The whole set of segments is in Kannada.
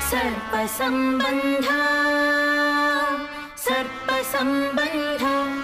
सर्पसंबंध सर्पसंबंध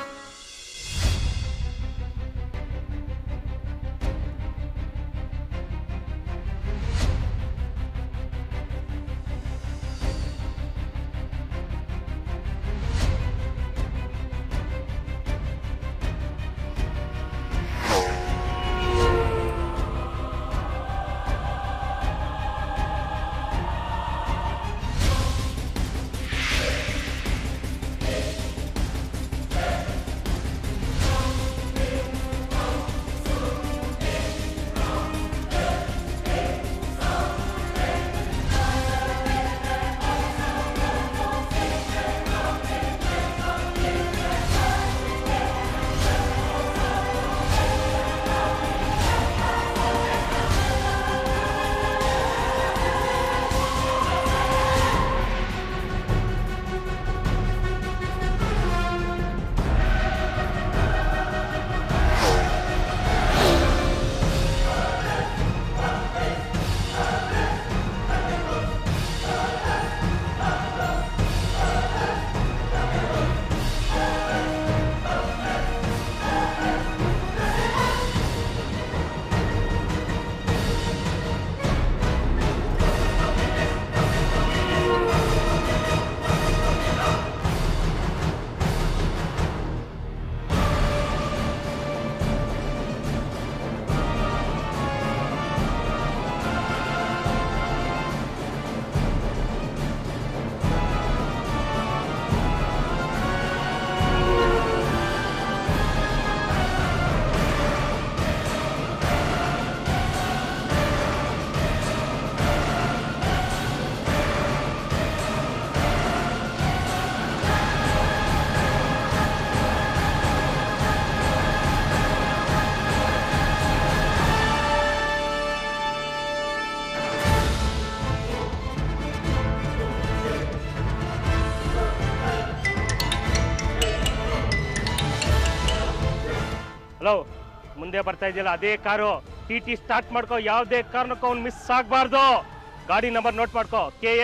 ಹಲೋ, ಮುಂದೆ ಬರ್ತಾ ಇದೆಯಲ್ಲ ಅದೇ ಕಾರು. ಟಿ ಸ್ಟಾರ್ಟ್ ಮಾಡ್ಕೋ, ಯಾವುದೇ ಕಾರಣಕ್ಕೂ ಅವ್ನು ಮಿಸ್ ಆಗಬಾರ್ದು. ಗಾಡಿ ನಂಬರ್ ನೋಟ್ ಮಾಡ್ಕೋ,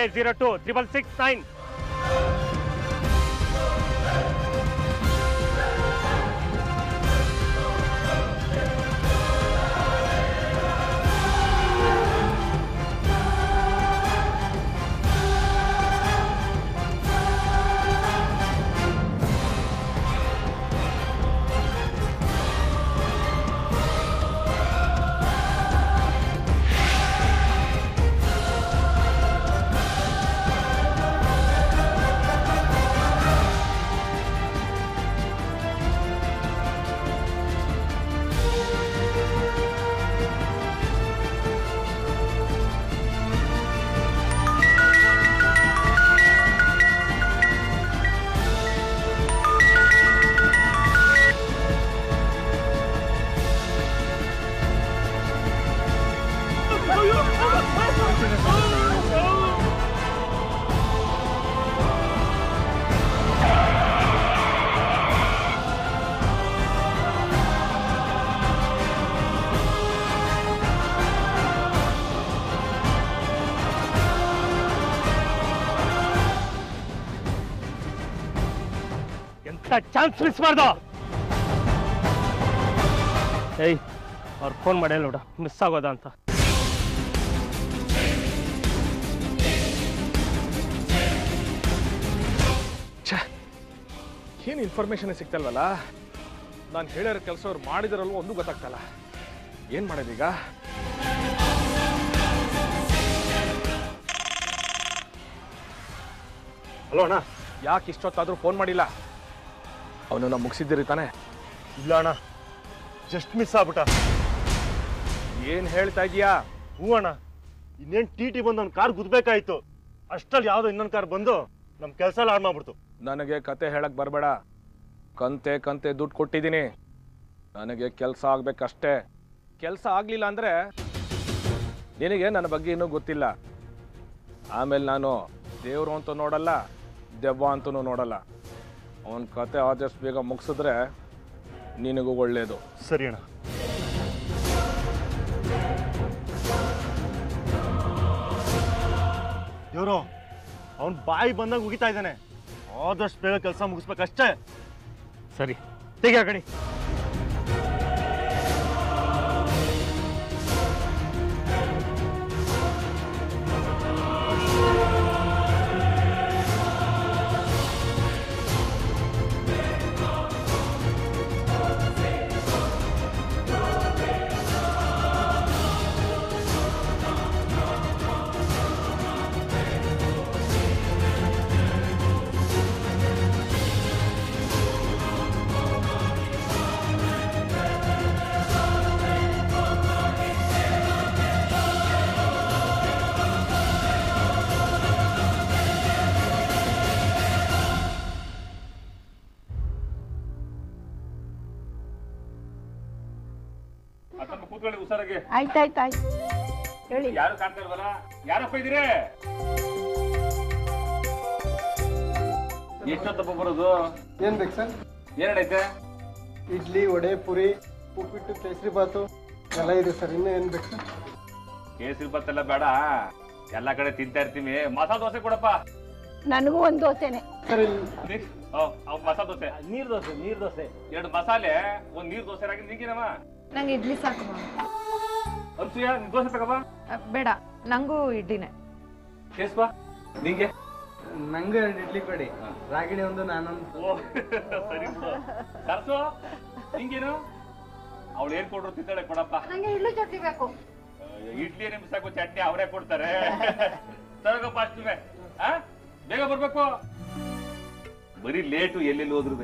KA026669. ಚಾನ್ಸ್ ಮಿಸ್ ಮಾಡ್ದು. ಏಯ್, ಅವ್ರು ಫೋನ್ ಮಾಡಿ ನೋಡ ಮಿಸ್ ಆಗೋದ ಅಂತ. ಏನು ಇನ್ಫಾರ್ಮೇಶನ್ ಸಿಗ್ತಲ್ವಲ್ಲ. ನಾನು ಹೇಳಿರೋ ಕೆಲಸ ಅವ್ರು ಮಾಡಿದಾರಲ್ವ ಒಂದು ಗೊತ್ತಾಗ್ತಲ್ಲ. ಏನು ಮಾಡೋದೀಗ? ಹಲೋ ಅಣ್ಣ, ಯಾಕೆ ಇಷ್ಟೊತ್ತಾದರೂ ಫೋನ್ ಮಾಡಿಲ್ಲ? ಅವನನ್ನ ಮುಗಿಸಿದ್ದೀರಿ ತಾನೆ? ಇಲ್ಲ ಅಣ್ಣ, ಜಸ್ಟ್ ಮಿಸ್ ಆಗ್ಬಿಟ್ಟ. ಏನು ಹೇಳ್ತಾ ಇದೀಯಾ? ಹ್ಞೂ ಅಣ್ಣ, ಇನ್ನೇನು ಟಿ ಬಂದು ನನ್ನ ಕಾರ್ ಗುದ್ಬೇಕಾಯ್ತು. ಅಷ್ಟಲ್ಲಿ ಯಾವುದೋ ಇನ್ನೊಂದು ಕಾರ್ ಬಂದು ನಮ್ಮ ಕೆಲಸ ಎಲ್ಲ ಹಾಳು ಮಾಡ್ಬಿಡ್ತು. ನನಗೆ ಕತೆ ಹೇಳಕ್ ಬರಬೇಡ. ಕಂತೆ ದುಡ್ಡು ಕೊಟ್ಟಿದ್ದೀನಿ. ನನಗೆ ಕೆಲಸ ಆಗ್ಬೇಕಷ್ಟೇ. ಕೆಲಸ ಆಗ್ಲಿಲ್ಲ ಅಂದ್ರೆ ನಿನಗೆ ನನ್ನ ಬಗ್ಗೆ ಇನ್ನೂ ಗೊತ್ತಿಲ್ಲ. ಆಮೇಲೆ ನಾನು ದೇವರು ಅಂತೂ ನೋಡಲ್ಲ, ದೆವ್ವ ಅಂತೂ ನೋಡಲ್ಲ. ಅವನ ಕತೆ ಆದಷ್ಟು ಬೇಗ ಮುಗಿಸಿದ್ರೆ ನಿನಗೂ ಒಳ್ಳೆಯದು. ಸರಿ ಅಣ್ಣ. ಗುರು ಅವನ್ ಬಾಯಿ ಬಂದಾಗ ಉಗಿತಾ ಇದ್ದಾನೆ. ಆದಷ್ಟು ಬೇಗ ಕೆಲಸ ಮುಗಿಸ್ಬೇಕಷ್ಟೇ. ಸರಿ ತೆಗಿ ಆ ಕಡೆ. ಆಯ್ತಾಯ್ತಾಯ್ತು ಹೇಳಿ. ಯಾರು ಕಾಣ್ತಾ ಇಲ್ವಲ್ಲ? ಯಾರಪ್ಪ ಇದ್ದೀರಿ? ಎಷ್ಟೊತ್ತಪ್ಪ ಬರೋದು? ಏನ್ ಬೇಕು ಸರ್? ಏನೈತೆ? ಇಡ್ಲಿ, ವಡೆ, ಪುರಿ, ಉಪ್ಪಿಟ್ಟು, ಕೇಸರಿ ಬಾತು ಎಲ್ಲ ಇದೆ ಸರ್. ಇನ್ನೂ ಏನ್ ಬೇಕು ಸರ್? ಕೇಸರಿ ಬಾತ್ ಎಲ್ಲ ಬೇಡ, ಎಲ್ಲ ಕಡೆ ತಿಂತಾ ಇರ್ತೀವಿ. ಮಸಾಲ ದೋಸೆ ಕೊಡಪ್ಪ. ನನಗೂ ಒಂದು ದೋಸೆನೆ ಸರ್ ಇಲ್ಲಿ ಮಸಾಲ ದೋಸೆ, ನೀರ್ ದೋಸೆ 2 ಮಸಾಲೆ, 1 ನೀರ್ ದೋಸೆ ಹಾಕಿ ನಿಂಗೇನಮ್ಮ? ನಂಗೆ ಇಡ್ಲಿ ಸಾಕು. ಅನ್ಸೂಯ ದೋಸೆ ತಗೋಬಾ. ಬೇಡ, ನಂಗೂ ಇಡ್ಲಿನೇ. ಕೇಸ್ಬಾ ನಿಂಗೆ? ನಂಗೆ 2 ಇಡ್ಲಿ ಕೊಡಿ. ರಾಗಿಣಿ ಒಂದು, ನಾನೊಂದು. ಸರಿ ಬಿಡು. ಕರ್ಸು ನಿಂಗೇನು? ಅವಳು ಏನ್ ಕೊಡ್ರು ತಿಂತಾಳೆ ಕೊಡಪ್ಪ. ನಂಗೆ ಇಡ್ಲಿ ಚಟ್ನಿ ಬೇಕು. ಇಡ್ಲಿ ನಿಮ್ ಸಾಕು, ಚಟ್ನಿ ಅವರೇ ಕೊಡ್ತಾರೆ. ತಗೋಪ್ಪ ಅಷ್ಟೇ. ಬೇಗ ಬರ್ಬೇಕು. ಬರೀ ಲೇಟು, ಎಲ್ಲೆಲ್ಲಿ ಹೋದ್ರು.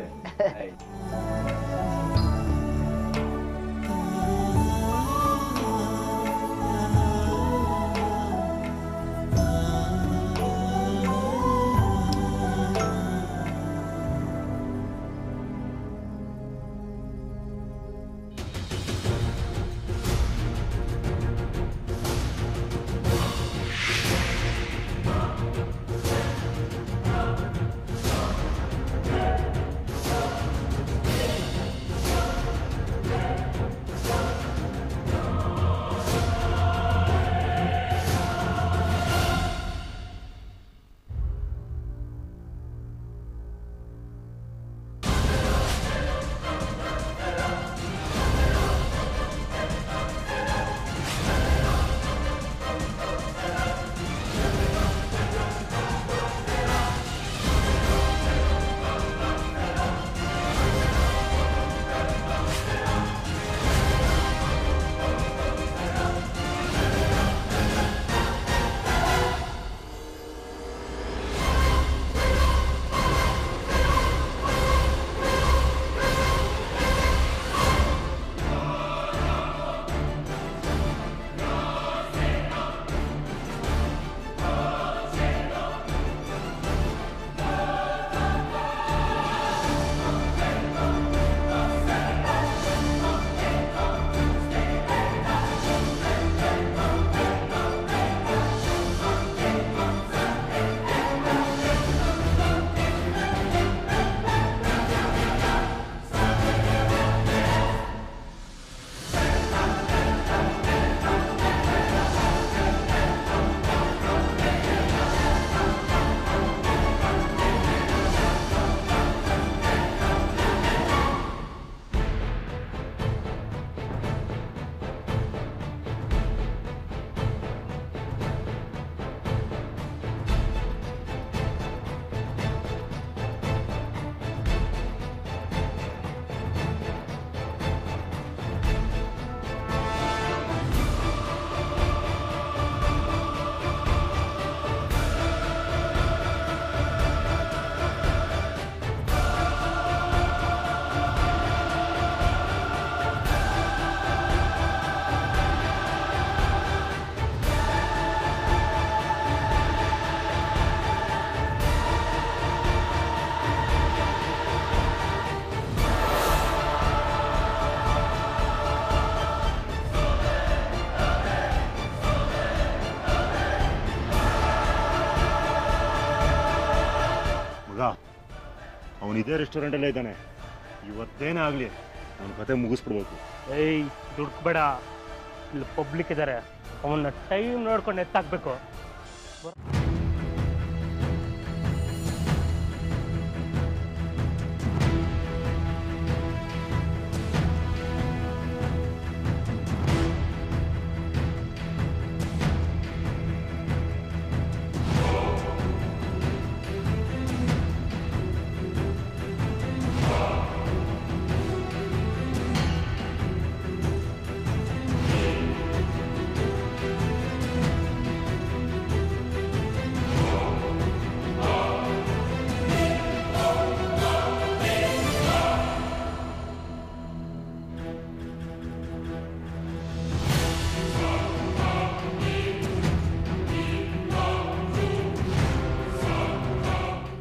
ಅವನು ಇದೇ ರೆಸ್ಟೋರೆಂಟಲ್ಲೇ ಇದ್ದಾನೆ. ಇವತ್ತೇನೇ ಆಗಲಿ ಅವನ ಕತೆ ಮುಗಿಸ್ಬಿಡ್ಬೇಕು. ಏಯ್ ದುಡ್ಬೇಡ, ಇಲ್ಲಿ ಪಬ್ಲಿಕ್ ಇದ್ದಾರೆ, ಅವನ್ನ ಟೈಮ್ ನೋಡ್ಕೊಂಡು ಎತ್ತಾಕ್ಬೇಕು.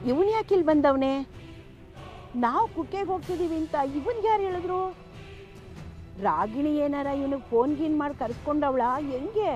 ಇವನ್ ಯಾಕೆ ಇಲ್ಲಿ ಬಂದವನೇ? ನಾವು ಕುಕ್ಕೆಗೆ ಹೋಗ್ತಿದೀವಿ ಅಂತ ಇವನ್ಗೆ ಯಾರು ಹೇಳಿದ್ರು? ರಾಗಿಣಿ ಏನಾರ ಇವನಿಗೆ ಫೋನ್ ಗೀನ್ ಮಾಡಿ ಕರ್ಸ್ಕೊಂಡವಳ ಹೆಂಗೆ?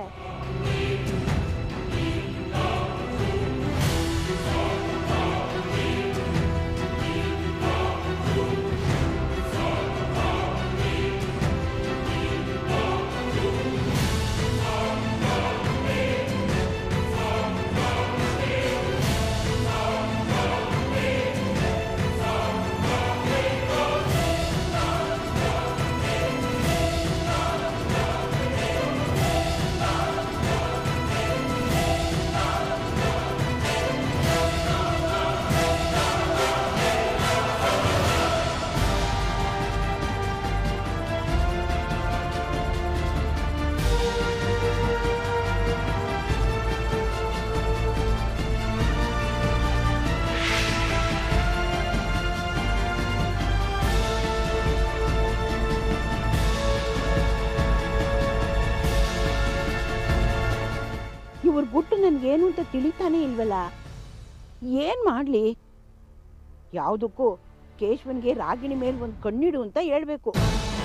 ಇವ್ರ ಗುಟ್ಟು ನನ್ಗೇನು ಅಂತ ತಿಳಿತಾನೆ ಇಲ್ವಲ್ಲ. ಏನ್ ಮಾಡ್ಲಿ? ಯಾವುದಕ್ಕೂ ಕೇಶವನ್ಗೆ ರಾಗಿಣಿ ಮೇಲೆ ಒಂದು ಕಣ್ಣಿಡು ಅಂತ ಹೇಳ್ಬೇಕು.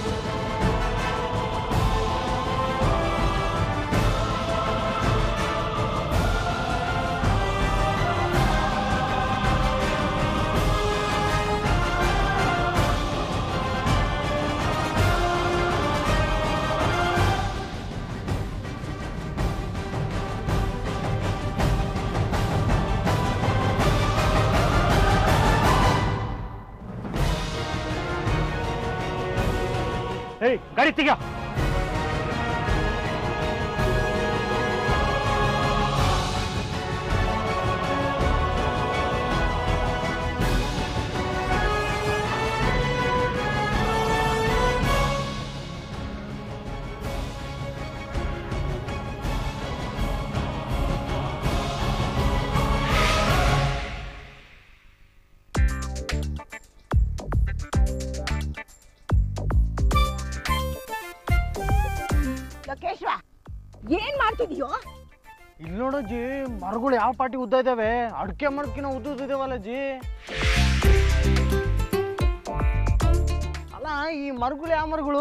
ಏಯ್ ಗಾಡಿ ತೆಗಿಯ. ಕೇಶವ, ಏನ್ ಮಾಡ್ತಿದೀಯೋ? ಇಲ್ಲಿ ನೋಡಜ್ಜಿ, ಮರಗಳು ಯಾವ ಪಾಟಿ ಉದ್ದ ಇದಾವೆ, ಅಡಿಕೆ ಮರಕ್ಕಿನ ಉದ್ದ ಇದಾವಲ್ಲ ಜಿ. ಅಲ್ಲ, ಈ ಮರಗಳು ಯಾವ ಮರಗಳು?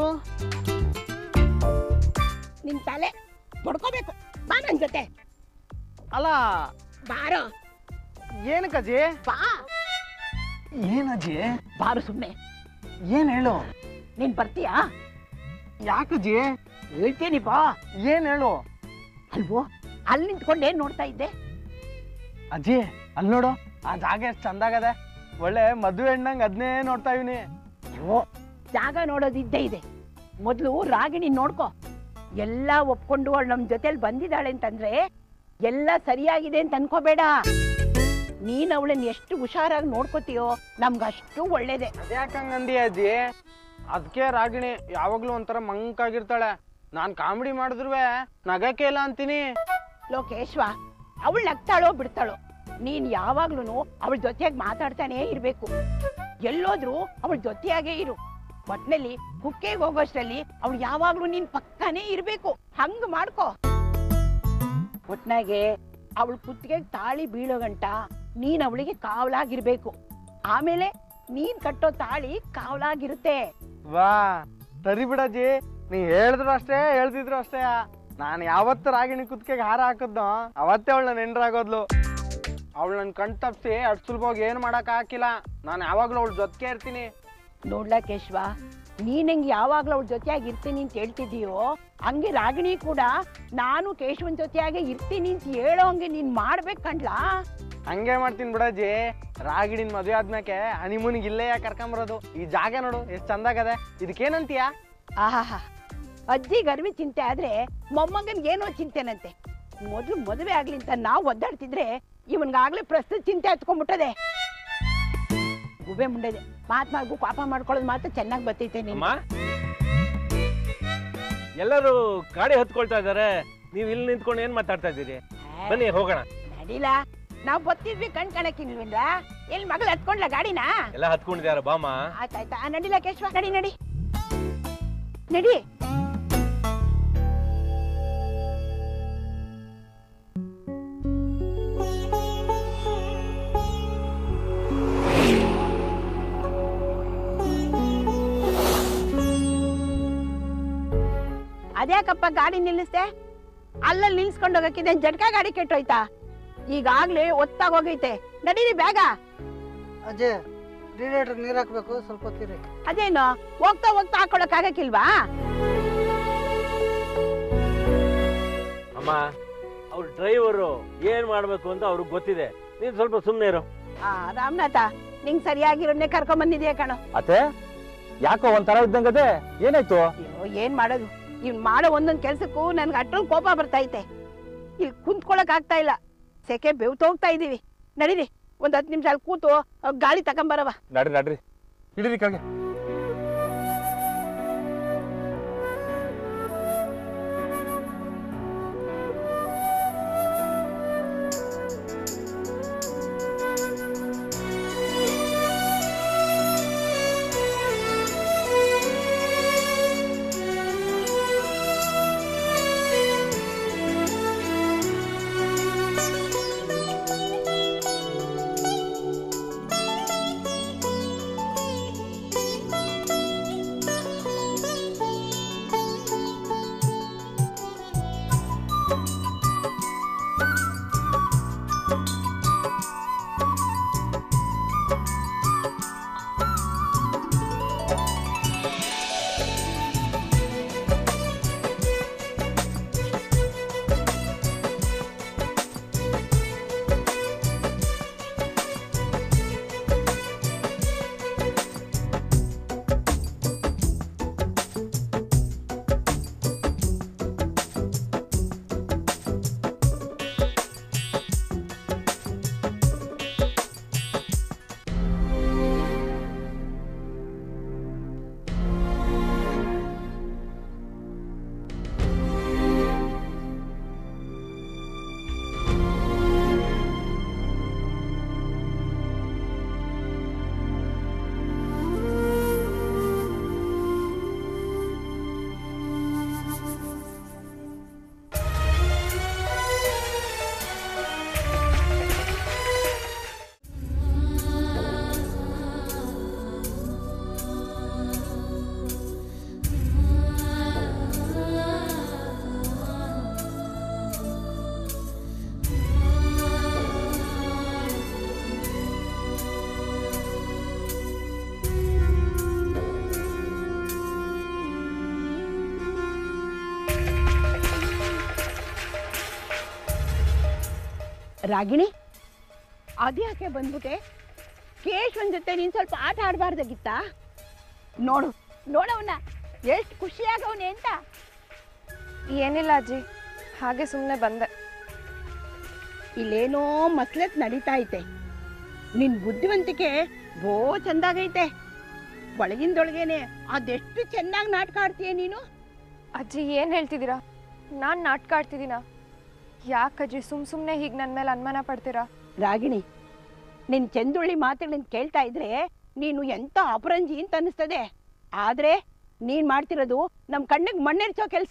ನಿನ್ ತಲೆ ಬಡ್ಕೋಬೇಕು. ಬಾ ನನ್ ಜೊತೆ. ಅಲ್ಲ ಬಾರೋ. ಏನಕ್ಕಜ್ಜಿ? ಬಾ. ಏನಜ್ಜಿ? ಬಾರು ಸುಮ್ನೆ. ಏನ್ ಹೇಳು? ನೀನ್ ಬರ್ತೀಯಾ? ಯಾಕಜ್ಜಿ? ಹೇಳ್ತೀನಿ ಬಾ. ಏನ್ ಹೇಳು? ಅಲ್ವೋ, ಅಲ್ಲಿ ನಿಂತ್ಕೊಂಡು ಏನ್ ನೋಡ್ತಾ ಇದ್ದೆ? ಅಜ್ಜಿ, ಅಲ್ಲಿ ನೋಡು, ಆ ಜಾಗ ಎಷ್ಟು ಚಂದಾಗದೆ. ಒಳ್ಳೆ ಮದುವೆ ಹೆಣ್ಣಂಗ್ ಅದನ್ನೇ ನೋಡ್ತಾ ಇವನಿ. ಅಯ್ಯೋ, ಜಾಗ ನೋಡೋದು ಇದ್ದೇ ಇದೆ. ಮೊದ್ಲು ರಾಗಿಣಿ ನೋಡ್ಕೊ. ಎಲ್ಲ ಒಪ್ಕೊಂಡು ಅವಳು ನಮ್ ಜೊತೆಲಿ ಬಂದಿದ್ದಾಳೆ ಅಂತಂದ್ರೆ ಎಲ್ಲ ಸರಿಯಾಗಿದೆ ಅಂತ ಅನ್ಕೋಬೇಡ. ನೀನ್ ಅವಳನ್ನ ಎಷ್ಟು ಹುಷಾರಾಗಿ ನೋಡ್ಕೋತೀಯೋ ನಮ್ಗಷ್ಟು ಒಳ್ಳೇದೆ. ಅದ್ಯಾಕಂಗಂದಿ ಅಜ್ಜಿ? ಅದಕ್ಕೆ ರಾಗಿಣಿ ಯಾವಾಗ್ಲೂ ಒಂಥರ ಮಂಕಾಗಿರ್ತಾಳೆ. ನಾನ್ ಕಾಮಿಡಿ ಮಾಡಿದ್ರು ನಗಕ್ಕೆ ಇಲ್ಲ ಅಂತೀನಿ. ಲೋಕೇಶ್ವ, ಅವಳು ನಗ್ತಾಳೋ ಬಿಡ್ತಾಳೋ, ನೀನ್ ಯಾವಾಗ್ಲೂ ಅವಳ ಜೊತೆಯಾಗಿ ಮಾತಾಡ್ತಾನೆ ಇರ್ಬೇಕು. ಎಲ್ಲೋದ್ರು ಅವಳ ಜೊತೆಯಾಗೇ ಇರು. ಒಟ್ನಲ್ಲಿ ಕುಕ್ಕೆಗೆ ಹೋಗೋಷ್ಟರಲ್ಲಿ ಅವಳು ಯಾವಾಗ್ಲೂ ನೀನ್ ಪಕ್ಕನೇ ಇರ್ಬೇಕು. ಹಂಗ ಮಾಡ್ಕೋ. ಒಟ್ನಾಗೆ ಅವಳ ಕುತ್ತಿಗೆ ತಾಳಿ ಬೀಳೋ ಗಂಟ ನೀನ್ ಅವಳಿಗೆ ಕಾವಲಾಗಿರ್ಬೇಕು. ಆಮೇಲೆ ನೀನ್ ಕಟ್ಟೋ ತಾಳಿ ಕಾವಲಾಗಿರುತ್ತೆ. ವಾ, ಸರಿ ಬಿಡಜ್ಜಿ, ನೀ ಹೇಳಿದ್ರು ಅಷ್ಟೇ, ಹೇಳ್ತಿದ್ರು ಅಷ್ಟೇ. ನಾನು ಯಾವತ್ತು ರಾಗಿಣಿ ಕುತ್ತಿಗೆಗೆ ಹಾರ ಹಾಕದ್ನೋ ಅವತ್ತೇ ಅವಳು ನನ್ನ ಹೆಂಡ್ರಾಗೋದ್ಲು. ಅವಳು ನನ್ನ ಕಣ್ ತಪ್ಸಿ ಅಷ್ಟು ಸುಲಭವಾಗಿ ಏನು ಮಾಡಕ್ ಹಾಕಿಲ್ಲ. ನಾನು ಯಾವಾಗ್ಲೂ ಅವಳ ಜೊತೆಗೆ ಇರ್ತೀನಿ. ನೋಡ್ಲಾ ಕೇಶವ, ನೀನ್ ಹೆಂಗ್ ಯಾವಾಗ್ಲೂ ಅವಳ ಜೊತೆಯಾಗಿ ಇರ್ತೀನಿ ಅಂತ ಹೇಳ್ತಿದೀಯೋ ಹಂಗೆ ರಾಗಿಣಿ ಕೂಡ ನಾನು ಕೇಶವನ್ ಜೊತೆಯಾಗೆ ಇರ್ತೀನಿ ಅಂತ ಹೇಳೋ ಹಂಗೆ ನೀನ್ ಮಾಡ್ಬೇಕು ಕಣ್ಲಾ. ಹಂಗೆ ಮಾಡ್ತೀನಿ ಬಿಡಜ್ಜಿ. ರಾಗಿಣಿನ ಮದುವೆ ಆದ್ಮ್ಯಾಕೆ ಹನಿಮೂನಿಗೆ ಇಲ್ಲೇ ಕರ್ಕೊಂಬರೋದು. ಈ ಜಾಗ ನೋಡು ಎಷ್ಟು ಚಂದಾಗದೆ. ಇದಕ್ಕೇನಂತೀಯ? ಆಹಾ, ಅಜ್ಜಿ ಗರ್ವಿ ಚಿಂತೆ ಆದ್ರೆ ಮೊಮ್ಮಗನ್ಗೆ ಏನೋ ಚಿಂತೆನಂತೆ. ಮೊದ್ಲು ಮದುವೆ ಆಗ್ಲಿ ಅಂತ ನಾವು ಒದ್ದಾಡ್ತಿದ್ರೆ ಇವನ್ಗಾಗ್ಲೇ ಪ್ರಸ್ತುತ ಚಿಂತೆ ಹತ್ಕೊಂಡ್ಬಿಟ್ಟದೆ. ಗುಬೆ ಮುಂಡೆದೆ ಮಾತು ಪಾಪ ಮಾಡ್ಕೊಳ್ಳೋದು ಮಾತ್ರ ಚೆನ್ನಾಗಿ ಬರ್ತೈತೆ. ಅಮ್ಮ, ಎಲ್ಲರೂ ಗಾಡಿ ಹತ್ಕೊಳ್ತಾ ಇದಾರೆ, ನೀವು ಇಲ್ಲಿ ನಿಂತ್ಕೊಂಡು ಏನ್ ಮಾತಾಡ್ತಾ ಇದ್ದೀರಿ? ಬನ್ನಿ ಹೋಗೋಣ. ನಡಿಲ್ಲ, ನಾವ್ ಬತ್ತಿದ್ವಿ ಕಣ್ ಕಾಣಕ್ಕಿಲ್ವಿಲ್ಲ. ಎಲ್ಲಿ ಮಗಳು ಹತ್ಕೊಂಡ್ಲ ಗಾಡಿನ? ಎಲ್ಲ ಹತ್ಕೊಂಡಿದ್ಯಾರ ಬಾಮ. ಆಯ್ತಾಯ್ತಾ, ನಡಿಲ್ಲ ಕೇಶವ, ನಡಿ ನಡಿ ನಡಿ. ಅದ್ಯಾಕಪ್ಪ ಗಾಡಿ ನಿಲ್ಲಿಸ್ದೆ? ಅಲ್ಲಲ್ಲಿ ನಿಲ್ಸ್ಕೊಂಡು ಹೋಗಕ್ಕಿದೆ ಜಟ್ಕ ಗಾಡಿ ಕೆಟ್ಟೋಯ್ತಾ? ಈಗಾಗ್ಲೇ ಒತ್ತಾಗೋಗೈತೆ, ನಡೀರಿ ಬೇಗ. ಅಜಯ್ ರೇಡಿಯೇಟರ್ ನೀರ್ ಹಾಕ್ಬೇಕು, ಸ್ವಲ್ಪ ಹೊತ್ತಿರಿ. ಅದೇನು ಹೋಗ್ತಾ ಹೋಗ್ತಾ ಹಾಕೊಳಕ್ ಆಗಕ್ಕಿಲ್ವಾ? ಅಮ್ಮ ಅವ್ರ ಡ್ರೈವರು ಏನ್ ಮಾಡ್ಬೇಕು ಅಂತ ಅವ್ರಿಗೆ ಗೊತ್ತಿದೆ, ನೀನ್ ಸ್ವಲ್ಪ ಸುಮ್ಮನೆ ಇರು. ರಾಮನಾಥ, ನಿಂಗ್ ಸರಿಯಾಗಿರೋನ್ನೇ ಕರ್ಕೊಂಡ್ ಬಂದಿದ್ಯಾ ಕಣೋ. ಅತ್ತೆ ಯಾಕೋ ಒಂಥರ ಇದ್ದಂಗದೆ, ಏನಾಯ್ತು? ಅಯ್ಯೋ, ಏನ್ ಮಾಡೋದು, ಇವ್ನ್ ಮಾಡೋ ಒಂದೊಂದ್ ಕೆಲ್ಸಕ್ಕೂ ನನ್ಗೆ ಅಷ್ಟೊಂದು ಕೋಪ ಬರ್ತಾ ಐತೆ. ಇಲ್ಲಿ ಕುಂತ್ಕೊಳಕ್ ಆಗ್ತಾ ಇಲ್ಲ, ಸೆಕೆ ಬೆವ್ತೋಗ್ತಾ ಇದೀವಿ. ನಡೀರಿ, ಒಂದ್ 10 ನಿಮಿಷ ಅಲ್ಲಿ ಕೂತು ಗಾಳಿ ತಗೊಂಬರವ. ನಡ್ರಿ ಹಿಡೀರಿ ಕೆಳಗೆ. ರಾಗಿಣಿ, ಅದ್ಯಾಕೆ ಬಂದ್ಬಿಟ್ಟೆ? ಕೇಶವನ್ ಜೊತೆ ನೀನ್ ಸ್ವಲ್ಪ ಆಟ ಆಡಬಾರ್ದಾಗಿತ್ತ? ನೋಡು ನೋಡವನ್ನ ಎಷ್ಟು ಖುಷಿಯಾಗವನೆ ಅಂತ. ಏನಿಲ್ಲ ಅಜ್ಜಿ, ಹಾಗೆ ಸುಮ್ಮನೆ ಬಂದೆ. ಇಲ್ಲೇನೋ ಮಸ್ಲತ್ ನಡೀತಾ ಐತೆ. ನಿನ್ ಬುದ್ಧಿವಂತಿಕೆ ಬೋ ಚಂದಾಗೈತೆ. ಒಳಗಿಂದೊಳಗೇನೆ ಅದೆಷ್ಟು ಚೆನ್ನಾಗಿ ನಾಟಕ ಆಡ್ತೀಯ ನೀನು. ಅಜ್ಜಿ ಏನ್ ಹೇಳ್ತಿದ್ದೀರಾ? ನಾನ್ ನಾಟಕ ಆಡ್ತಿದ್ದೀನಾ? ಯಾಕಜ್ಜಿ ಸುಮ್ಮನೆ ಹೀಗೆ ನನ್ನ ಮೇಲೆ ಅನುಮಾನ ಪಡ್ತೀರಾ? ರಾಗಿಣಿ, ನಿನ್ ಚಂದುಳ್ಳಿ ಮಾತುಗಳನ್ನ ಕೇಳ್ತಾ ಇದ್ರೆ ನೀನು ಎಂತ ಅಪರಂಜಿ ಅಂತ ಅನಿಸ್ತದೆ. ಆದ್ರೆ ನೀನ್ ಮಾಡ್ತಿರೋದು ನಮ್ ಕಣ್ಣಿಗೆ ಮಣ್ಣೆರ್ಚೋ ಕೆಲ್ಸ.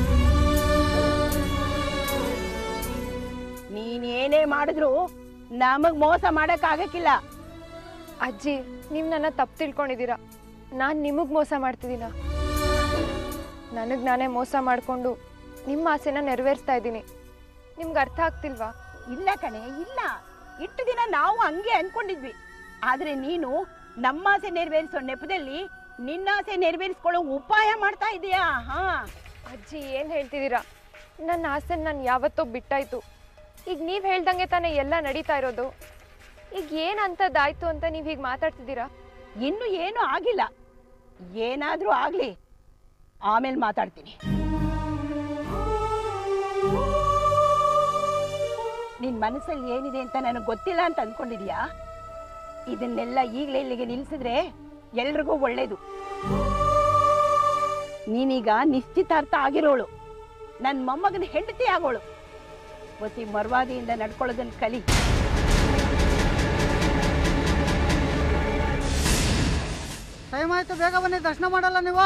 ನೀನೇನೇ ಮಾಡಿದ್ರು ನಮಗ್ ಮೋಸ ಮಾಡಕ್ ಆಗಕ್ಕಿಲ್ಲ. ಅಜ್ಜಿ, ನೀವು ನನ್ನ ತಪ್ಪು ತಿಳ್ಕೊಂಡಿದ್ದೀರಾ. ನಾನು ನಿಮಗೆ ಮೋಸ ಮಾಡ್ತಿದ್ದೀನ? ನನಗೆ ನಾನೇ ಮೋಸ ಮಾಡಿಕೊಂಡು ನಿಮ್ಮ ಆಸೆನ ನೆರವೇರಿಸ್ತಾ ಇದ್ದೀನಿ. ನಿಮ್ಗೆ ಅರ್ಥ ಆಗ್ತಿಲ್ವಾ? ಇಲ್ಲ ಕಣೆ, ಇಲ್ಲ. ಇಷ್ಟು ದಿನ ನಾವು ಹಂಗೆ ಅನ್ಕೊಂಡಿದ್ವಿ. ಆದ್ರೆ ನೀನು ನಮ್ಮ ಆಸೆ ನೆರವೇರಿಸೋ ನೆಪದಲ್ಲಿ ನಿನ್ನ ಆಸೆ ನೆರವೇರಿಸ್ಕೊಳ್ಳೋ ಉಪಾಯ ಮಾಡ್ತಾ ಇದೀಯಾ. ಹಾ ಅಜ್ಜಿ, ಏನು ಹೇಳ್ತಿದ್ದೀರಾ? ನನ್ನ ಆಸೆ ನಾನು ಯಾವತ್ತೋ ಬಿಟ್ಟಾಯ್ತು. ಈಗ ನೀವು ಹೇಳ್ದಂಗೆ ತಾನೇ ಎಲ್ಲ ನಡೀತಾ ಇರೋದು. ಈಗ ಏನಂತದ್ದಾಯ್ತು ಅಂತ ನೀವು ಹೀಗೆ ಮಾತಾಡ್ತಿದ್ದೀರಾ? ಇನ್ನು ಏನು ಆಗಿಲ್ಲ. ಏನಾದ್ರೂ ಆಗ್ಲಿ, ಆಮೇಲೆ ಮಾತಾಡ್ತೀನಿ. ನಿನ್ ಮನಸ್ಸಲ್ಲಿ ಏನಿದೆ ಅಂತ ನನಗೆ ಗೊತ್ತಿಲ್ಲ ಅಂತ ಅನ್ಕೊಂಡಿದ್ಯಾ? ಇದನ್ನೆಲ್ಲ ಈಗಲೇ ಇಲ್ಲಿಗೆ ನಿಲ್ಸಿದ್ರೆ ಎಲ್ರಿಗೂ ಒಳ್ಳೇದು. ನೀನೀಗ ನಿಶ್ಚಿತಾರ್ಥ ಆಗಿರೋಳು, ನನ್ನ ಮೊಮ್ಮಗನ ಹೆಂಡತಿ ಆಗೋಳು. ಒತ್ತಿ ಮರ್ವಾದಿಯಿಂದ ನಡ್ಕೊಳ್ಳೋದನ್ನ ಕಲಿ. ಟೈಮ್ ಆಯ್ತು, ಬೇಗ ಬನ್ನಿ, ದರ್ಶನ ಮಾಡಲ್ಲ ನೀವು?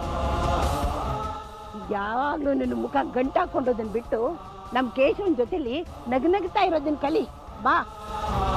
ಯಾವಾಗ್ಲೂ ನಿನ್ನ ಮುಖ ಗಂಟಾಕೊಂಡೋದನ್ನ ಬಿಟ್ಟು ನಮ್ ಕೇಶವನ್ ಜೊತೆಲಿ ನಗನಗ್ತಾ ಇರೋದನ್ನ ಕಲಿ. ಬಾ.